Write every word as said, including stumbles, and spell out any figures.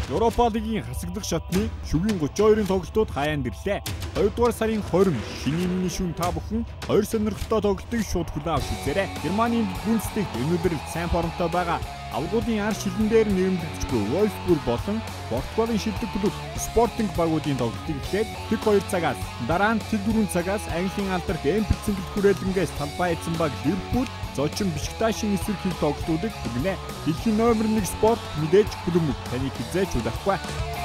Европа лигийн хасагдах шатны шүгэн тридцать хоёрын тоглолтууд хаяанд ирлээ. хоёрдугаар сарын двадцать шинийн миний шүн та бүхэн хоёр сонирхолтой тоглолтыг шууд хүлээн авч үзээрэй. Германы Бундслигт өнөөдөр сайн формтой байгаа авгуудын ар шилэн дээр нэрмэгдэжгүй Wolfsburg болон Португалийн шилдэг клуб Sporting багуудын тоглолтыг эхлээд тэг хоёр цагаас дараа нь тэг дөрвөн цагаас Английн алдарт Эмпл цэнгэлт хүрээлэнгээс талбай эзэн баг Ливерпул зочин Бишкташийн эсрэг хил тоглолтуудыг хүргэнэ. Дэлхийн номер нэг спорт мэдээж хүлэмж таныг хизээч удахгүй.